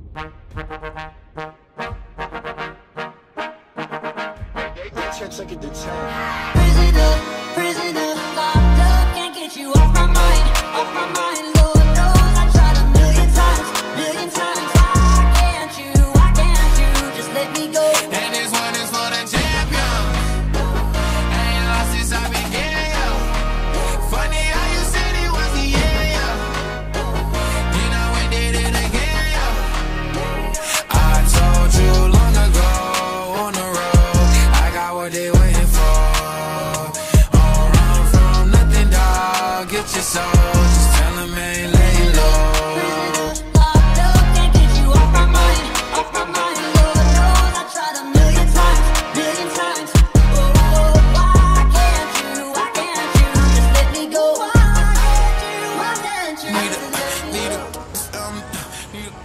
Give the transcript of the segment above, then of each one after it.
Check it to 10. Prisoner, prisoner, locked up, can't get you off my mind, off my mind. Lord knows I tried a million times, million times. Why can't you just let me go? And this one is for the champion. I ain't lost since I began, yo. Funny how you said it was the end, yo. Then I went did it again, yo. I told you long ago on the road, I got what they waiting for. Don't run from nothing, dog. Get your soul. Just tell them ain't laying low. Locked up, can't get you off my mind, off my mind. Lord knows I tried a million times, million times. Oh, why can't you just let me go? Why can't you Need just a, let me need go? a, need a.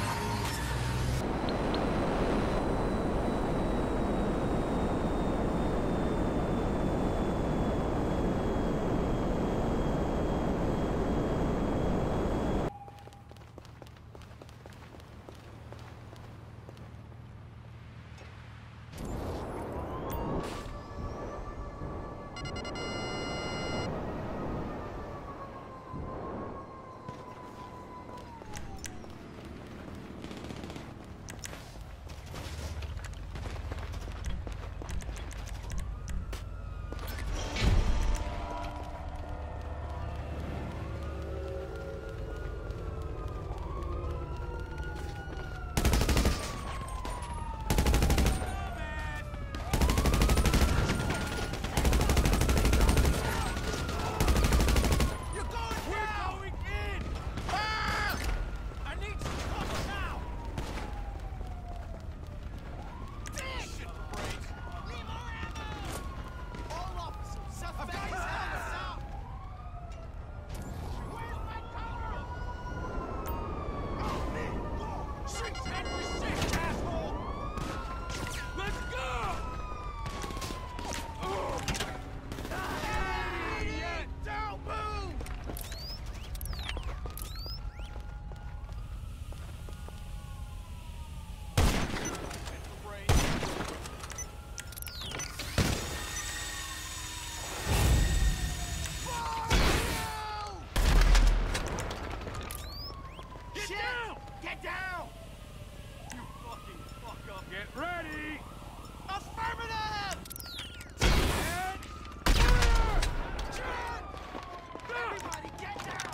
Get down! You fucking fuck up. Get ready! Affirmative! And fire! Jet! Everybody get down!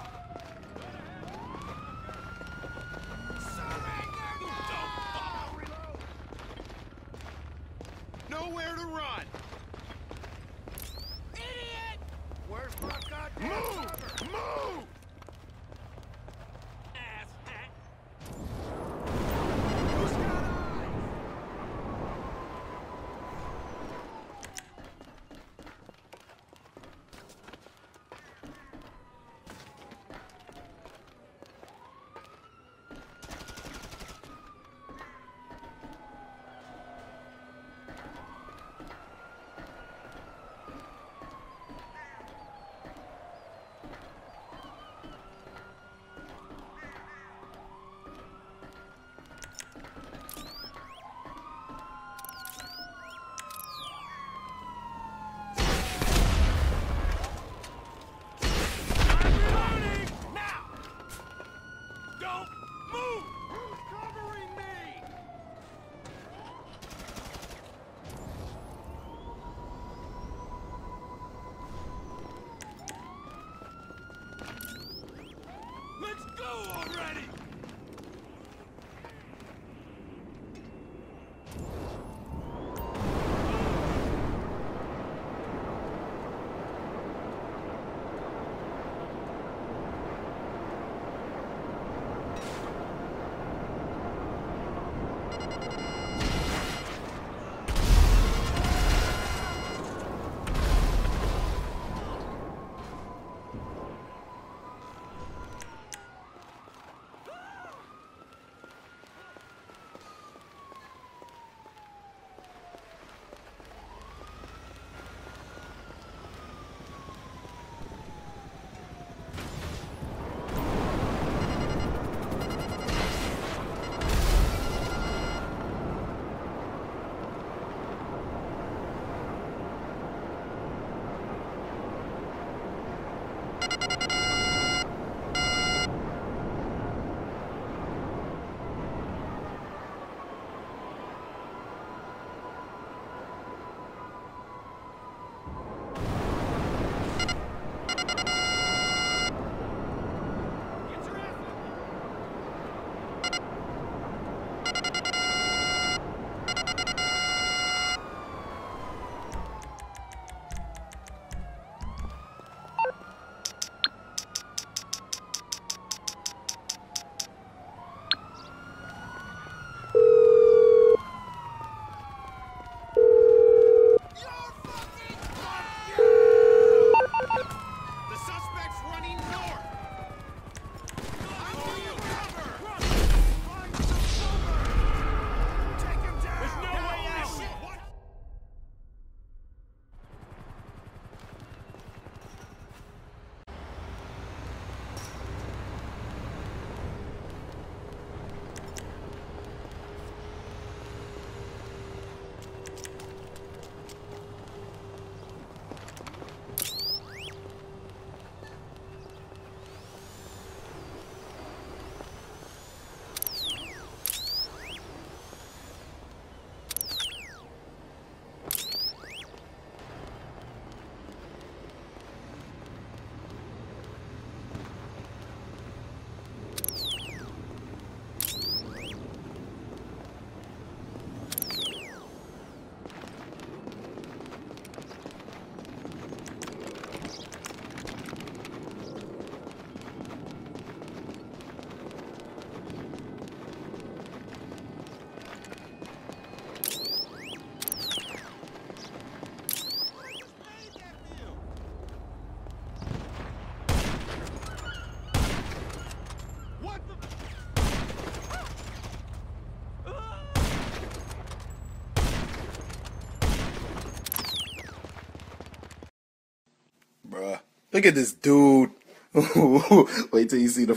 Surrender now! Reload! Nowhere to run! Idiot! Where's my goddamn cover? Move! Look at this dude. Wait till you see the.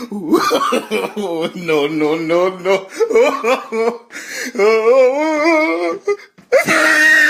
No, no, no, no.